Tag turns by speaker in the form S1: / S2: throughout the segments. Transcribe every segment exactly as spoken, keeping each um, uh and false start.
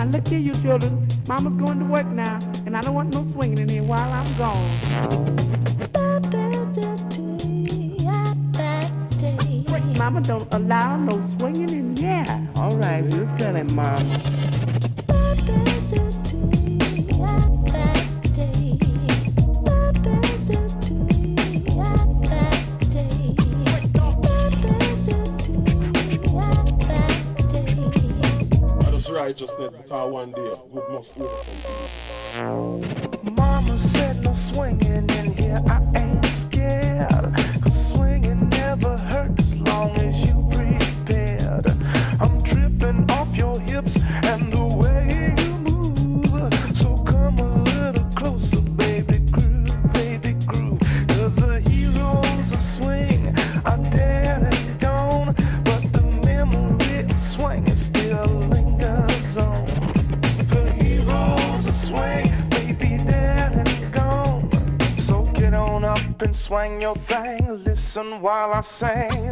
S1: look here, you children. Mama's going to work now, and I don't want no swinging in here while I'm gone. Wait, Mama don't allow no swinging in here. All right, we'll tell him, Mama.
S2: Righteousness, because one day good must overcome.
S3: Mama said no swinging in here, I ain't scared. Cause swinging never hurts as long as you prepared. I'm tripping off your hips and the way you move. So come a little closer, baby groove, baby groove. Cause the heroes of swing are dead and gone, but the memory of swing is still lingers on. The heroes of swing may be dead and gone, so get on up and swing your thing. Listen while I sing.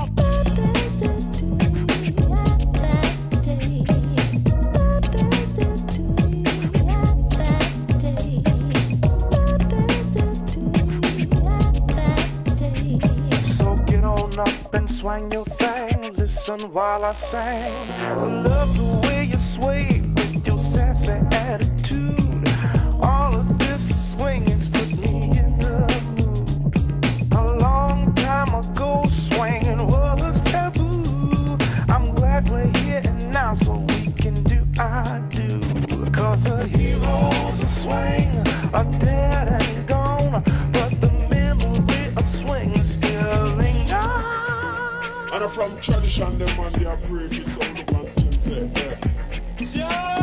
S3: So get on up and swing your thing. Listen while I sing. I love the way you sway with your sassy attitude. All of this swinging's put me in the mood. A long time ago, swinging was taboo. I'm glad we're here and now, so we can do our do. Cause the heroes of swing are dead and gone, but the memory of swing still lingers.
S2: And from tradition, them man, they are brave, it's all the man can say. Yeah.